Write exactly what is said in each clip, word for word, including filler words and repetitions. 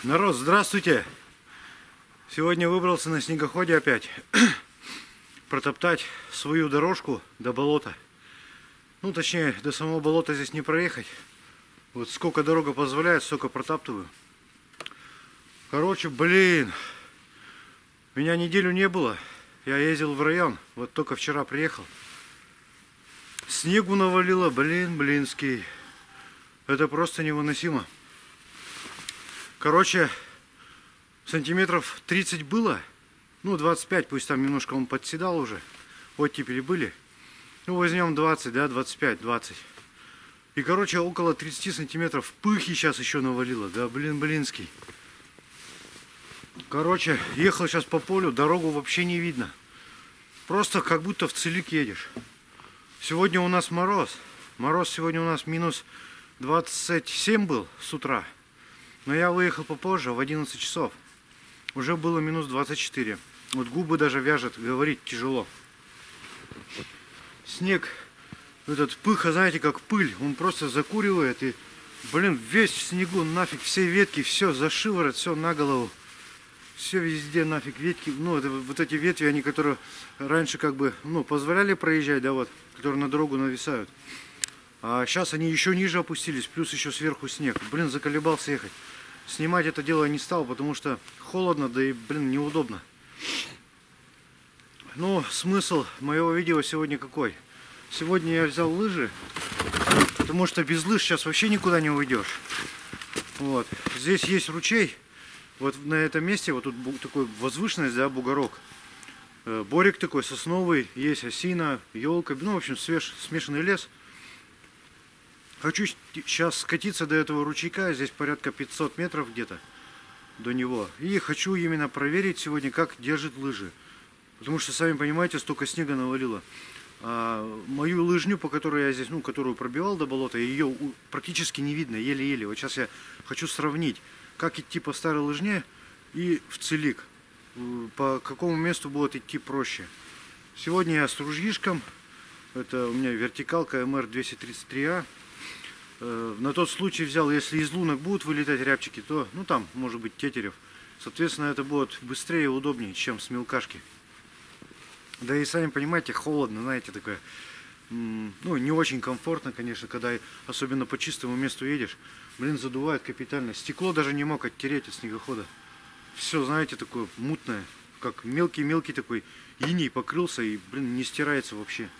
Народ, здравствуйте! Сегодня выбрался на снегоходе опять протоптать свою дорожку до болота. Ну, точнее, до самого болота здесь не проехать. Вот сколько дорога позволяет, столько протаптываю. Короче, блин, меня неделю не было. Я ездил в район, вот только вчера приехал. Снегу навалило, блин, блинский. Это просто невыносимо. Короче, сантиметров тридцать было. Ну, двадцать пять, пусть там немножко он подседал уже. Оттепели были. Ну, возьмем двадцать, да, двадцать пять, двадцать. И, короче, около тридцати сантиметров пыхи сейчас еще навалило. Да, блин, блинский. Короче, ехал сейчас по полю, дорогу вообще не видно. Просто как будто в целик едешь. Сегодня у нас мороз. Мороз сегодня у нас минус двадцать семь был с утра. Но я выехал попозже, в одиннадцать часов. Уже было минус двадцать четыре. Вот губы даже вяжет, говорить тяжело. Снег, этот пыха, знаете, как пыль. Он просто закуривает и, блин, весь в снегу, нафиг, все ветки, все за шиворот, все на голову. Все везде нафиг ветки. Ну, это вот эти ветви, они, которые раньше как бы, ну, позволяли проезжать, да, вот, которые на дорогу нависают. А сейчас они еще ниже опустились, плюс еще сверху снег. Блин, заколебался ехать. Снимать это дело не стал, потому что холодно, да и, блин, неудобно. Ну, смысл моего видео сегодня какой? Сегодня я взял лыжи, потому что без лыж сейчас вообще никуда не уйдешь. Вот. Здесь есть ручей. Вот на этом месте, вот тут такой возвышенность, да, бугорок. Борик такой сосновый, есть осина, елка. Ну, в общем, свеж, смешанный лес. Хочу сейчас скатиться до этого ручейка, здесь порядка пятьсот метров где-то до него. И хочу именно проверить сегодня, как держит лыжи. Потому что, сами понимаете, столько снега навалило. А мою лыжню, по которой я здесь, ну, которую пробивал до болота, ее практически не видно, еле-еле. Вот сейчас я хочу сравнить, как идти по старой лыжне и в целик. По какому месту будет идти проще. Сегодня я с ружьишком. Это у меня вертикалка эм эр двести тридцать три а. На тот случай взял, если из лунок будут вылетать рябчики, то, ну, там, может быть, тетерев. Соответственно, это будет быстрее и удобнее, чем с мелкашки. Да и сами понимаете, холодно, знаете, такое, ну, не очень комфортно, конечно, когда особенно по чистому месту едешь. Блин, задувает капитально. Стекло даже не мог оттереть от снегохода. Все, знаете, такое мутное, как мелкий-мелкий такой иней покрылся и, блин, не стирается вообще.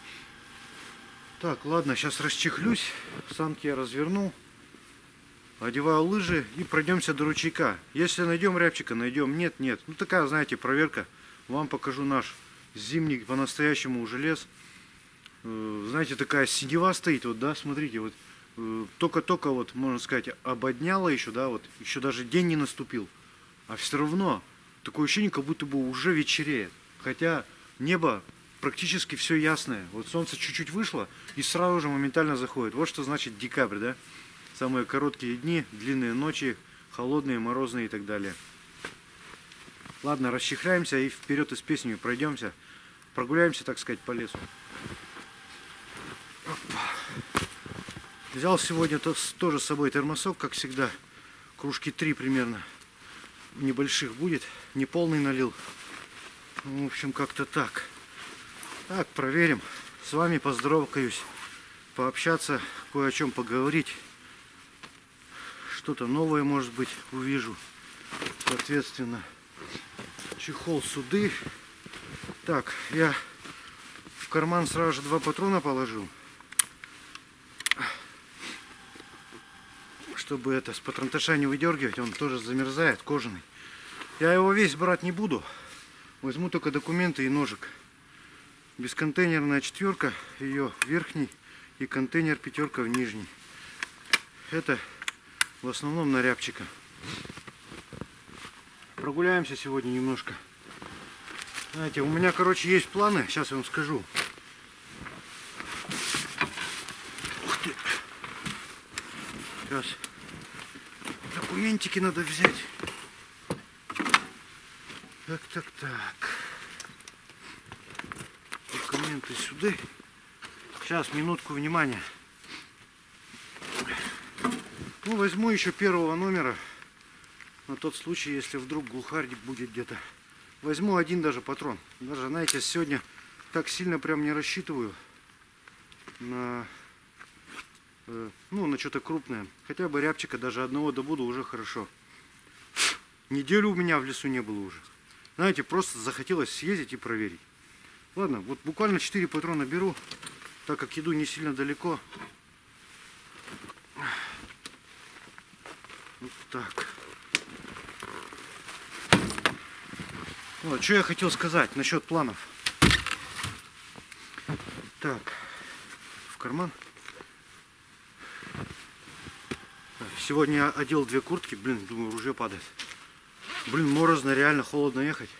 Так, ладно, сейчас расчехлюсь, санки я разверну, одеваю лыжи и пройдемся до ручейка. Если найдем рябчика, найдем, нет, нет. Ну, такая, знаете, проверка. Вам покажу наш зимний по-настоящему уже лес. Знаете, такая синева стоит, вот, да, смотрите, вот, только-только, вот, можно сказать, ободняло еще, да, вот, еще даже день не наступил. А все равно такое ощущение, как будто бы уже вечереет. Хотя небо практически все ясное. Вот солнце чуть-чуть вышло и сразу же моментально заходит. Вот что значит декабрь, да? Самые короткие дни, длинные ночи, холодные, морозные и так далее. Ладно, расчехляемся и вперед и с песней пройдемся. Прогуляемся, так сказать, по лесу. Опа. Взял сегодня тоже с собой термосок, как всегда. Кружки три примерно. Небольших будет. Не полный налил. В общем, как-то так. Так, проверим. С вами поздоровкаюсь, пообщаться, кое о чем поговорить. Что-то новое, может быть, увижу. Соответственно, чехол суды. Так, я в карман сразу же два патрона положил. Чтобы это с патронташа не выдергивать, он тоже замерзает, кожаный. Я его весь брать не буду. Возьму только документы и ножик. Бесконтейнерная четверка, ее верхний, и контейнер пятерка в нижний. Это в основном на рябчика. Прогуляемся сегодня немножко. Знаете, у меня, короче, есть планы, сейчас я вам скажу. Ух ты. Сейчас документики надо взять. Так, так, так. Документы сюда. Сейчас, минутку внимания. Ну, возьму еще первого номера На тот случай, если вдруг глухарь будет где-то. Возьму один даже патрон. Даже, знаете, сегодня так сильно прям не рассчитываю на, э, ну, на что-то крупное. Хотя бы рябчика даже одного добуду уже хорошо. Неделю у меня в лесу не было уже. Знаете, просто захотелось съездить и проверить. Ладно, вот буквально четыре патрона беру, так как иду не сильно далеко. Вот так. Вот, что я хотел сказать насчет планов. Так, в карман. Так, сегодня я одел две куртки. Блин, думаю, ружье падает. Блин, морозно, реально холодно ехать.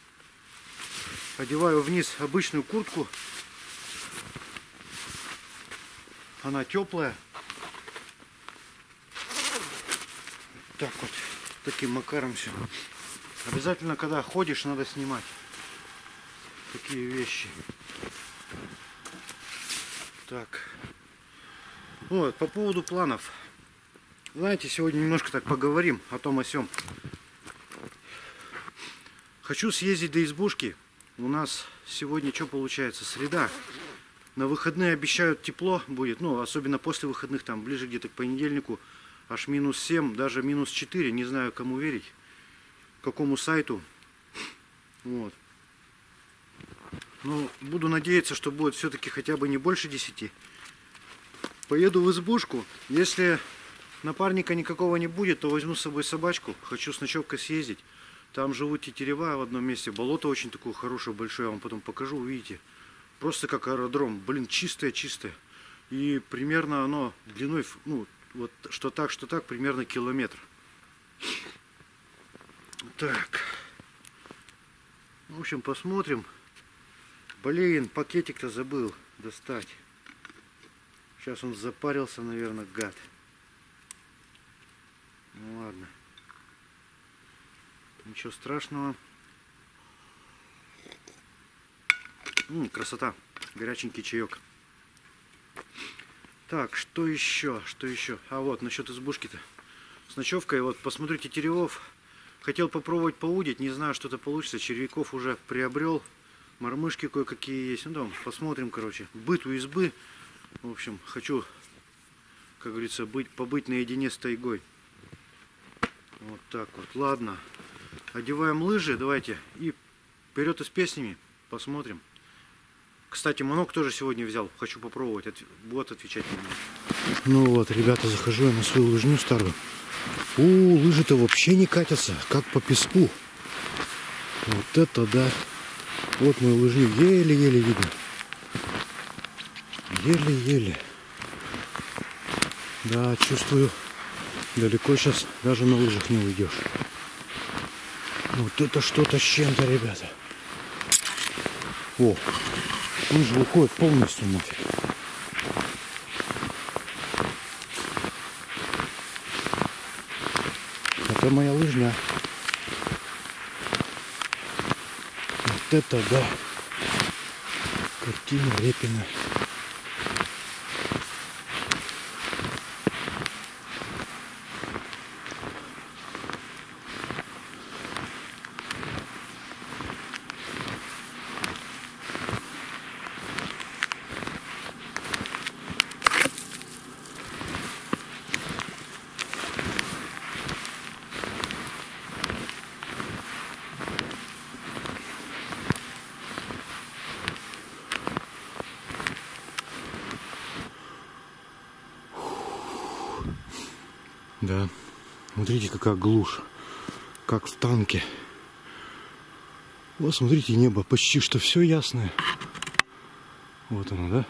Одеваю вниз обычную куртку. Она теплая. Так вот, таким макаром все. Обязательно, когда ходишь, надо снимать такие вещи. Так. Вот, по поводу планов. Знаете, сегодня немножко так поговорим о том о сём. Хочу съездить до избушки. У нас сегодня что получается? Среда. На выходные обещают тепло будет. Ну, особенно после выходных, там, ближе где-то к понедельнику. Аж минус семь, даже минус четыре. Не знаю, кому верить. Какому сайту. Вот. Но буду надеяться, что будет все-таки хотя бы не больше десяти. Поеду в избушку. Если напарника никакого не будет, то возьму с собой собачку. Хочу с ночевкой съездить. Там живут тетерева в одном месте. Болото очень такое хорошее, большое. Я вам потом покажу, увидите. Просто как аэродром. Блин, чистое-чистое. И примерно оно длиной, ну, вот что так, что так, примерно километр. Так. В общем, посмотрим. Блин, пакетик-то забыл достать. Сейчас он запарился, наверное, гад. Ну ладно. Ничего страшного. М-м, красота. Горяченький чаек. Так, что еще? Что еще? А вот, насчет избушки-то. С ночевкой, вот, посмотрите, тетеревов. Хотел попробовать поудить. Не знаю, что-то получится. Червяков уже приобрел. Мормышки кое-какие есть. Ну, там, посмотрим, короче. Быт у избы. В общем, хочу, как говорится, быть, побыть наедине с тайгой. Вот так вот. Ладно. Одеваем лыжи, давайте, и вперед и с песнями, посмотрим. Кстати, манок тоже сегодня взял, хочу попробовать, от... вот отвечать на меня. Ну вот, ребята, захожу я на свою лыжню старую. У, лыжи-то вообще не катятся, как по песку. Вот это да. Вот мою лыжню еле-еле видно. Еле-еле. Да, чувствую, далеко сейчас даже на лыжах не уйдешь. Вот это что-то с чем-то, ребята. О, лыжи уходят полностью нафиг. Это моя лыжня. Вот это да. Картина Репина. Да, смотрите, какая глушь, как в танке. Вот, смотрите, небо почти что все ясное. Вот оно, да?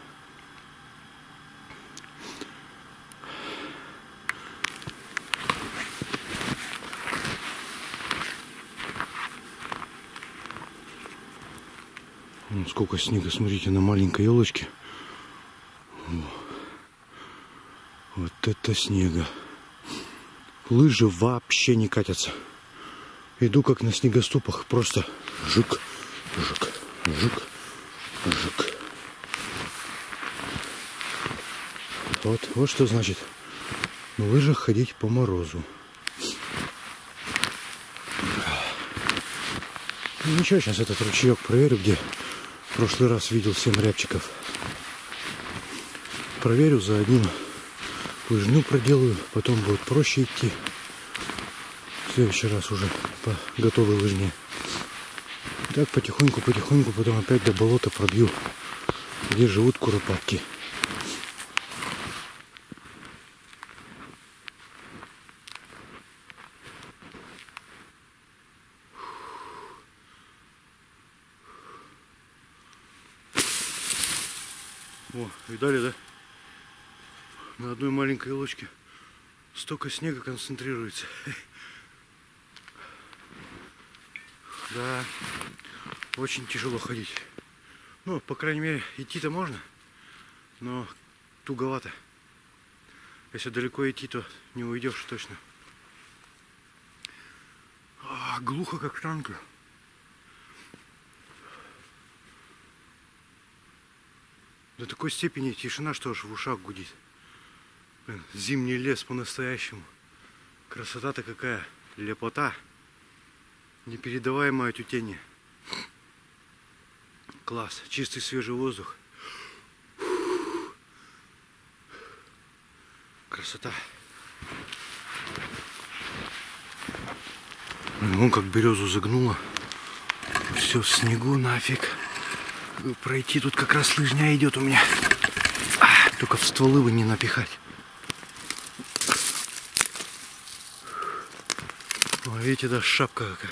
Вон сколько снега, смотрите, на маленькой елочке. Вот это снега. Лыжи вообще не катятся. Иду как на снегоступах. Просто жук, жук, жук, жук. Вот, вот что значит на лыжах ходить по морозу. Ничего, сейчас этот ручеек проверю, где в прошлый раз видел семь рябчиков. Проверю за одним, лыжню проделаю, потом будет проще идти. В следующий раз уже по готовой лыжне. Так потихоньку, потихоньку, потом опять до болота пробью, где живут куропатки. О, видали, да? На одной маленькой лодке столько снега концентрируется. Да, очень тяжело ходить. Ну, по крайней мере, идти-то можно, но туговато. Если далеко идти, то не уйдешь точно. А, глухо, как в танке. До такой степени тишина, что аж в ушах гудит. Блин, зимний лес по-настоящему. Красота-то какая, лепота. Непередаваемое тютенье. Класс, чистый свежий воздух. Красота. Вон как березу загнуло. Все в снегу нафиг. Пройти тут как раз лыжня идет у меня. А, только в стволы бы не напихать. О, видите, да, шапка какая.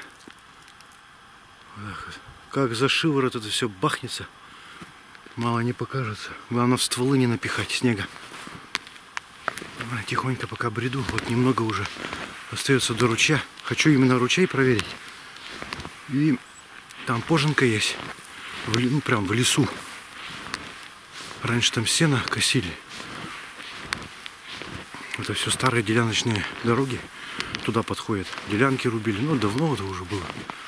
Вот, как за шиворот это все бахнется. Мало не покажется. Главное в стволы не напихать снега. Тихонько пока бреду. Вот немного уже остается до ручья. Хочу именно ручей проверить. И там поженка есть. В, ну, прям в лесу. Раньше там сено косили. Это все старые деляночные дороги. Туда подходят. Делянки рубили. Ну, давно это уже было.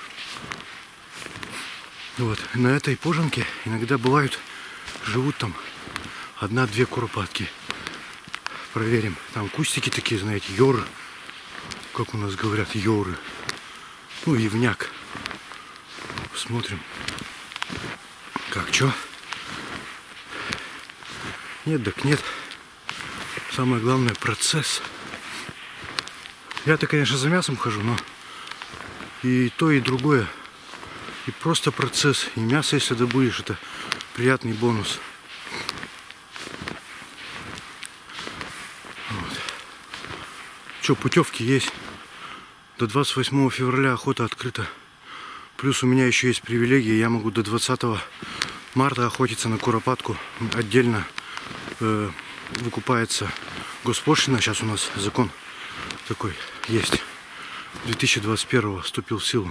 Вот. На этой поженке иногда бывают, живут там одна-две куропатки. Проверим. Там кустики такие, знаете, ёры. Как у нас говорят, ёры. Ну, ивняк. Смотрим. Как, чё? Нет, так нет. Самое главное, процесс. Я-то, конечно, за мясом хожу, но и то, и другое. И просто процесс. И мясо, если добудешь, это приятный бонус. Вот. Чё, путевки есть. До двадцать восьмого февраля охота открыта. Плюс у меня еще есть привилегия. Я могу до двадцатого марта охотиться на куропатку. Отдельно э, выкупается госпошлина. Сейчас у нас закон такой есть. две тысячи двадцать первого вступил в силу.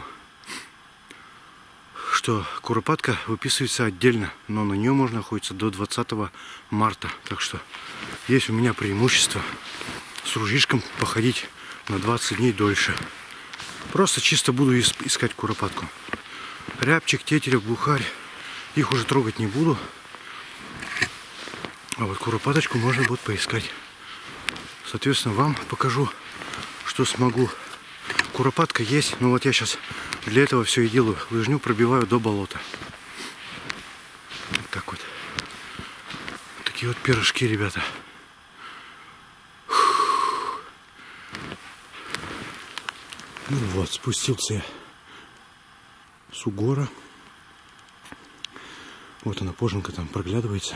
Что куропатка выписывается отдельно. Но на нее можно охотиться до двадцатого марта. Так что есть у меня преимущество с ружьишком походить на двадцать дней дольше. Просто чисто буду искать куропатку. Рябчик, тетерев, глухарь. Их уже трогать не буду. А вот куропаточку можно будет поискать. Соответственно, вам покажу, что смогу. Куропатка есть. Но вот я сейчас для этого все и делаю. Лыжню пробиваю до болота. Вот так вот. Такие вот пирожки, ребята. Ну вот, спустился я с угора. Вот она, поженка там проглядывается.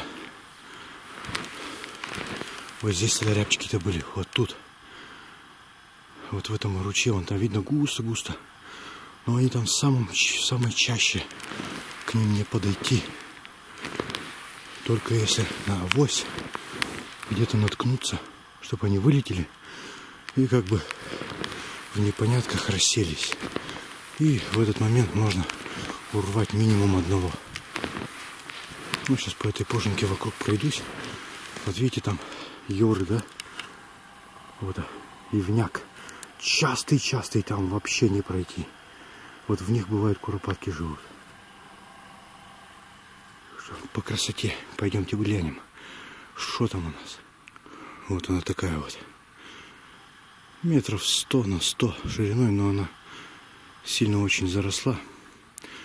Вот здесь тогда рябчики-то были, вот тут. Вот в этом ручье, вон там видно густо-густо. Но они там в самом, самой чаще. К ним не подойти. Только если на авось где-то наткнуться, чтобы они вылетели. И как бы в непонятках расселись. И в этот момент можно урвать минимум одного. Ну, сейчас по этой поженке вокруг пройдусь. Вот видите, там ёры, да? Вот, ивняк. Частый-частый, там вообще не пройти. Вот в них бывают куропатки живут. По красоте пойдемте глянем, что там у нас. Вот она такая вот. Метров сто на сто шириной, но она сильно очень заросла.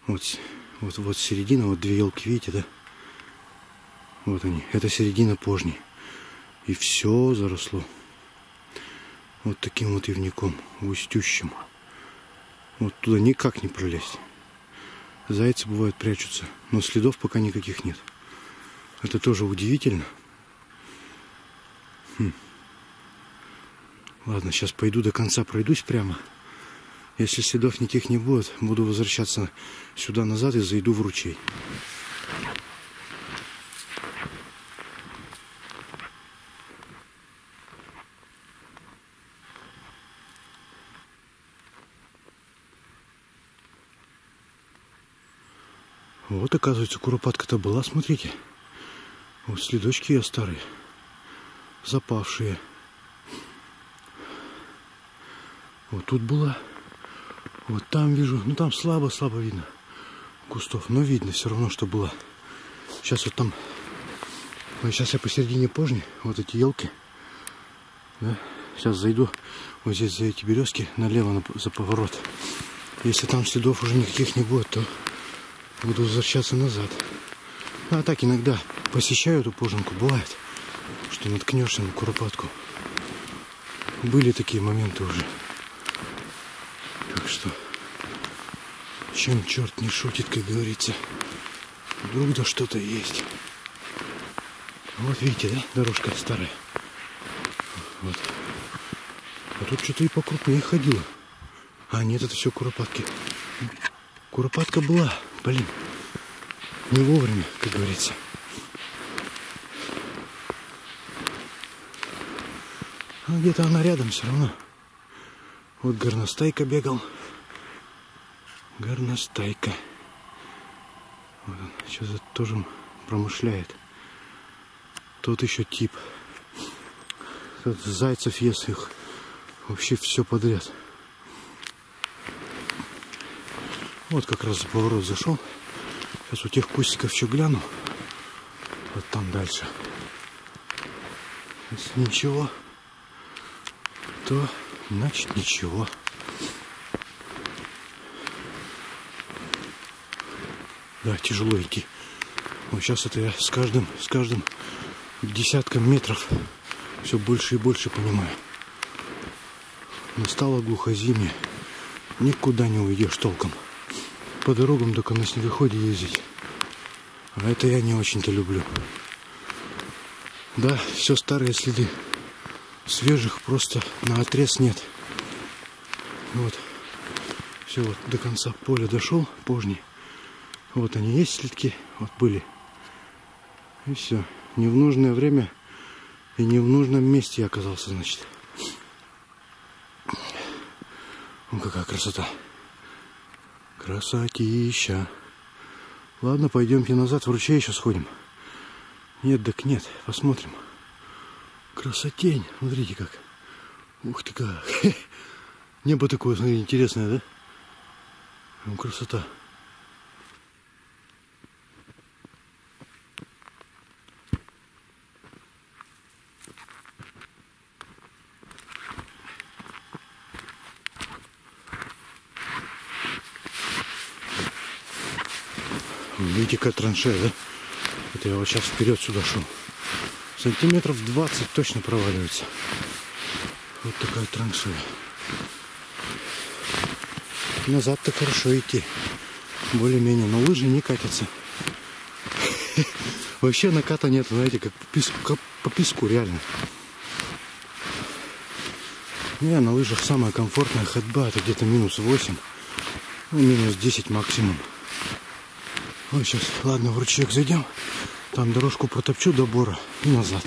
Вот, вот, вот середина, вот две елки, видите, да? Вот они. Это середина пожни. И все заросло. Вот таким вот ивником, густющим. Вот туда никак не пролезть. Зайцы, бывают, прячутся. Но следов пока никаких нет. Это тоже удивительно. Хм. Ладно, сейчас пойду до конца, пройдусь прямо. Если следов никаких не будет, буду возвращаться сюда назад и зайду в ручей. Вот, оказывается, куропатка-то была, смотрите. Вот следочки ее старые, запавшие. Вот тут была. Вот там вижу, ну там слабо-слабо видно кустов, но видно все равно, что была. Сейчас вот там, вот сейчас я посередине пожни, вот эти елки. Да? Сейчас зайду вот здесь за эти березки налево на, за поворот. Если там следов уже никаких не будет, то буду возвращаться назад. А так иногда посещаю эту поженку, бывает, что наткнешься на куропатку. Были такие моменты уже. Так что, чем черт не шутит, как говорится, вдруг да что-то есть. Вот видите, да, дорожка старая. Вот. А тут что-то и покрупнее ходило. А нет, это все куропатки. Куропатка была, блин, не вовремя, как говорится. А где-то она рядом все равно. Вот горностайка бегал. Горностайка. Вот он, сейчас это тоже промышляет. Тут еще тип. Тут зайцев ест их. Вообще все подряд. Вот как раз за поворот зашел. Сейчас у тех кустиков еще гляну. Вот там дальше. Если ничего, то значит ничего. Да, тяжело идти. Вот сейчас это я с каждым, с каждым десятком метров все больше и больше понимаю. Настало глухозимье. Никуда не уйдешь толком. По дорогам только на снегоходе ездить. А это я не очень-то люблю. Да, все старые следы. Свежих просто наотрез нет. Вот. Все, вот до конца поля дошел, пожни. Вот они есть следки. Вот были. И все. Не в нужное время и не в нужном месте я оказался, значит. Вон какая красота. Красотища. Ладно, пойдемте назад, в ручей еще сходим. Нет, так нет, посмотрим. Красотень, смотрите как. Ух ты как. Небо такое, смотри, интересное, да? Ну, красота. Видите, какая траншея, да? Это я вот сейчас вперед сюда шел. Сантиметров двадцать точно проваливается. Вот такая траншея. Назад-то хорошо идти. Более-менее. Но лыжи не катятся. Вообще наката нет, знаете, как по песку, как по песку реально. Не, на лыжах самая комфортная ходьба. Это где-то минус восемь. Ну, минус десять максимум. Вот сейчас, ладно, в ручеек зайдем. Там дорожку протопчу до бора и назад.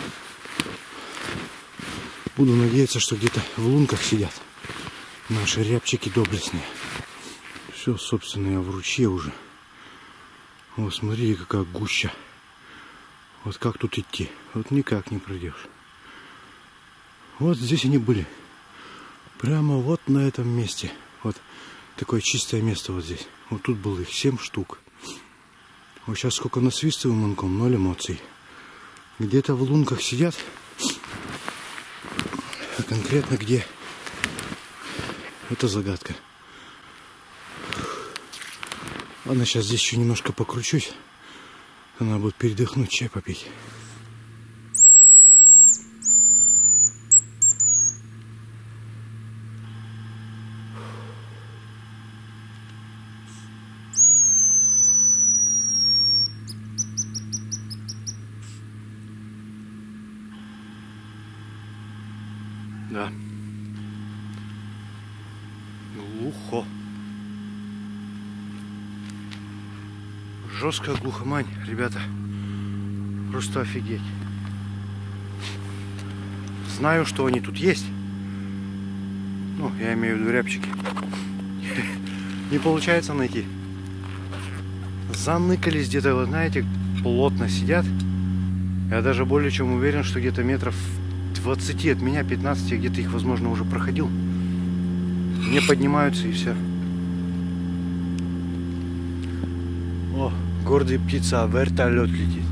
Буду надеяться, что где-то в лунках сидят наши рябчики доблестные. Все, собственно, я в ручье уже. Вот, смотрите, какая гуща. Вот как тут идти? Вот никак не пройдешь. Вот здесь они были. Прямо вот на этом месте. Вот такое чистое место вот здесь. Вот тут было их семь штук. Вот сейчас сколько насвистываю манком, ноль эмоций. Где-то в лунках сидят. А конкретно где? Это загадка. Ладно, сейчас здесь еще немножко покручусь. Надо будет передохнуть, чай попить. Да. Глухо. Жесткая глухомань, ребята. Просто офигеть. Знаю, что они тут есть. Ну, я имею в виду рябчики. Не получается найти. Заныкались где-то, вы знаете, плотно сидят. Я даже более чем уверен, что где-то метров двадцати от меня, пятнадцати, где-то их, возможно, уже проходил. Не поднимаются и все. О, гордая птица, вертолет летит.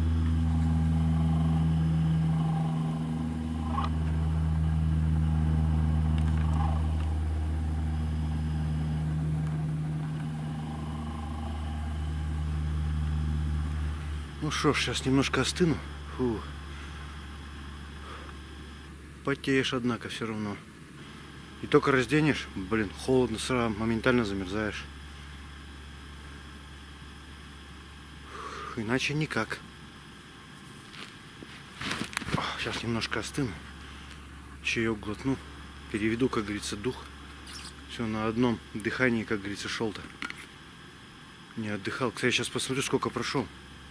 Ну что ж, сейчас немножко остыну. Фу. Потеешь, однако, все равно. И только разденешь, блин, холодно сразу, моментально замерзаешь. Иначе никак. Сейчас немножко остыну. Чаек глотну. Переведу, как говорится, дух. Все на одном дыхании, как говорится, шел-то. Не отдыхал. Кстати, я сейчас посмотрю, сколько прошел.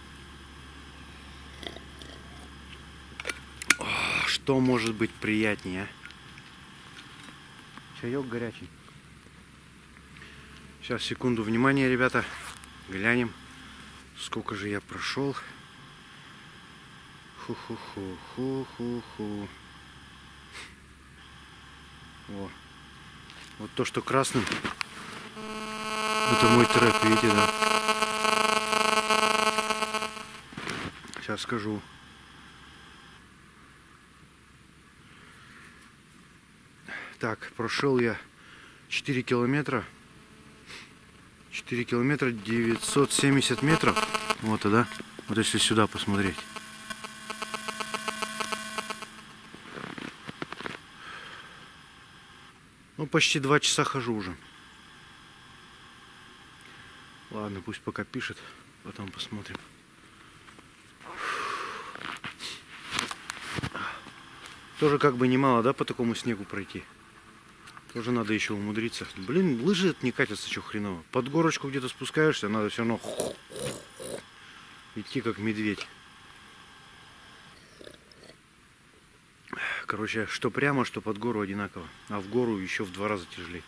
Что может быть приятнее, а? Чаек горячий. Сейчас, секунду внимания, ребята. Глянем, сколько же я прошел. Ху-ху-ху-ху-ху-ху. О. Вот то, что красным. Это мой трек, видите, да? Сейчас скажу. Так, прошел я четыре километра. четыре километра девятьсот семьдесят метров. Вот, да? Вот если сюда посмотреть. Ну, почти два часа хожу уже. Ладно, пусть пока пишет, потом посмотрим. Тоже как бы немало, да, по такому снегу пройти. Тоже надо еще умудриться. Блин, лыжи не катятся, что хреново. Под горочку где-то спускаешься, надо все равно идти как медведь. Короче, что прямо, что под гору одинаково. А в гору еще в два раза тяжелее.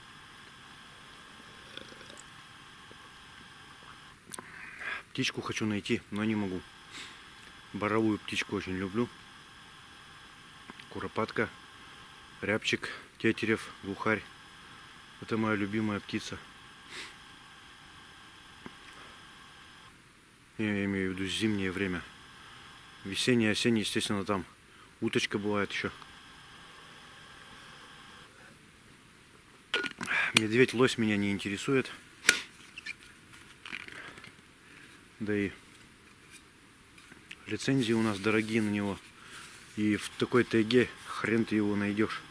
Птичку хочу найти, но не могу. Боровую птичку очень люблю. Куропатка, рябчик, тетерев, глухарь. Это моя любимая птица. Я имею в виду зимнее время. Весеннее, осеннее, естественно, там уточка бывает еще. Медведь, лось меня не интересует. Да и лицензии у нас дорогие на него. И в такой тайге хрен ты его найдешь.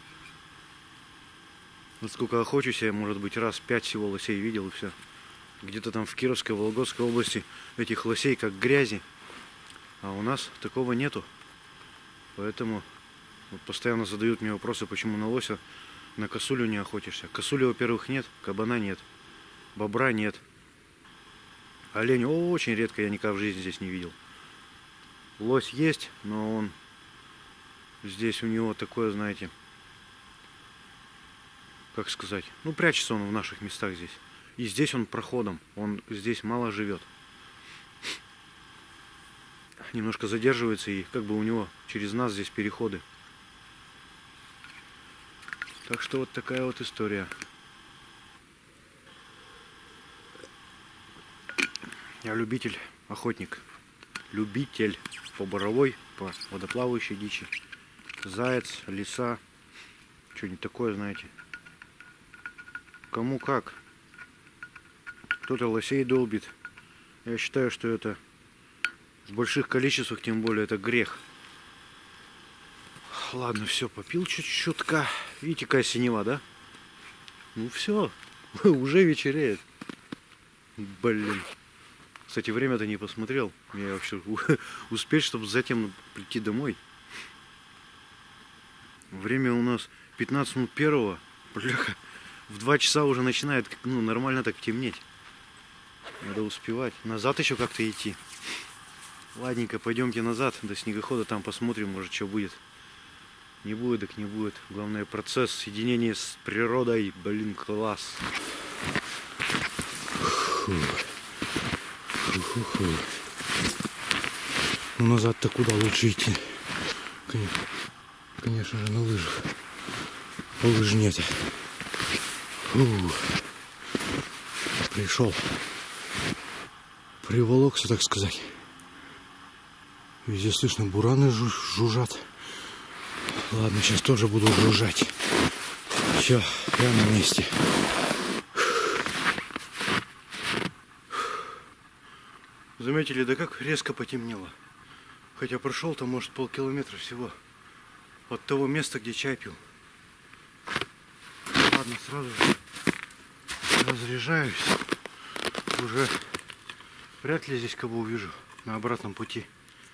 Вот сколько охочусь, я, может быть, раз пять всего лосей видел и все. Где-то там в Кировской, Вологодской области этих лосей как грязи. А у нас такого нету. Поэтому вот постоянно задают мне вопросы, почему на лося, на косулю не охотишься. Косули, во-первых, нет, кабана нет, бобра нет. Олень очень редко, я никогда в жизни здесь не видел. Лось есть, но он здесь у него такое, знаете, как сказать, ну прячется он в наших местах здесь. И здесь он проходом, он здесь мало живет. Немножко задерживается, и как бы у него через нас здесь переходы. Так что вот такая вот история. Я любитель, охотник. Любитель по боровой, по водоплавающей дичи. Заяц, лиса, что-нибудь такое, знаете. Кому как. Кто-то лосей долбит, Я считаю, что это в больших количествах, тем более, это грех. Ладно, все, попил чуть-чутка. Видите, какая синева, да? Ну все, уже вечереет. Блин. Кстати, время-то не посмотрел. Я вообще успеть, чтобы затем прийти домой. Время у нас пятнадцать минут первого. Бляха. В два часа уже начинает, ну, нормально так темнеть. Надо успевать. Назад еще как-то идти. Ладненько, пойдемте назад до снегохода, там посмотрим, может, что будет. Не будет, так не будет. Главное, процесс соединения с природой. Блин, класс. Фу. Фу -фу -фу. Ну, назад-то куда лучше идти? Конечно, конечно же, на лыжах. А лыж нет. Фу. Пришел. Приволокся, так сказать. Везде слышно, бураны жужжат. Ладно, сейчас тоже буду жужжать. Все, я на месте. Заметили, да как резко потемнело. Хотя прошел там, может, полкилометра всего от того места, где чай пил. Ладно, сразу же разряжаюсь. Уже вряд ли здесь кого увижу на обратном пути.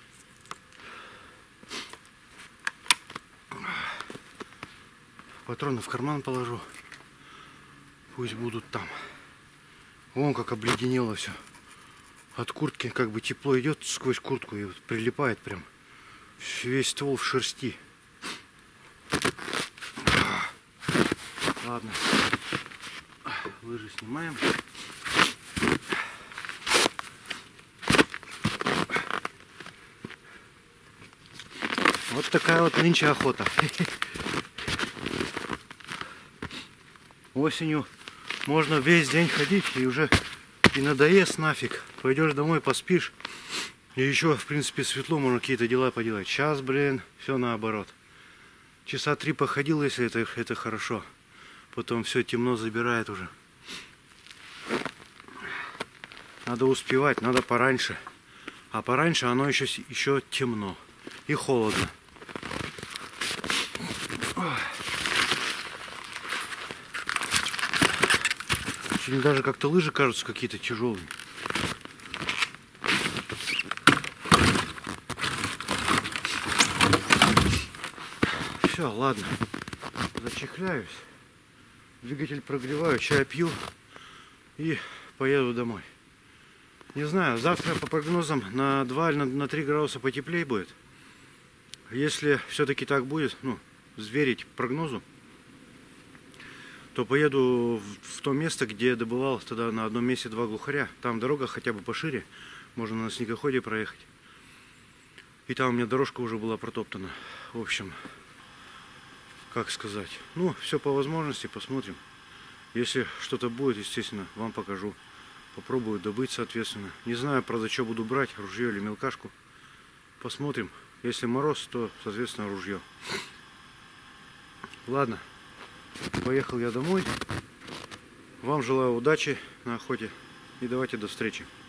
Патроны в карман положу. Пусть будут там. Вон как обледенело все. От куртки как бы тепло идет сквозь куртку и вот прилипает прям. Весь ствол в шерсти. Ладно. Лыжи снимаем. Вот такая вот нынче охота. Осенью можно весь день ходить и уже и надоест нафиг. Пойдешь домой, поспишь. И еще, в принципе, светло, можно какие-то дела поделать. Сейчас, блин, все наоборот. Часа три походил, если это, это хорошо. Потом все темно забирает уже. Надо успевать, надо пораньше. А пораньше оно еще, еще темно и холодно. Даже как-то лыжи кажутся какие-то тяжелые. Все, ладно. Зачехляюсь. Двигатель прогреваю, чай пью и поеду домой. Не знаю, завтра по прогнозам на два или на три градуса потеплее будет. Если все-таки так будет, ну, верить прогнозу, то поеду в то место, где добывал тогда на одном месте два глухаря. Там дорога хотя бы пошире, можно на снегоходе проехать. И там у меня дорожка уже была протоптана. В общем, как сказать, ну, все по возможности, посмотрим. Если что-то будет, естественно, вам покажу. Попробую добыть, соответственно. Не знаю, правда, что буду брать, ружье или мелкашку. Посмотрим. Если мороз, то, соответственно, ружье. Ладно. Поехал я домой. Вам желаю удачи на охоте. И давайте до встречи.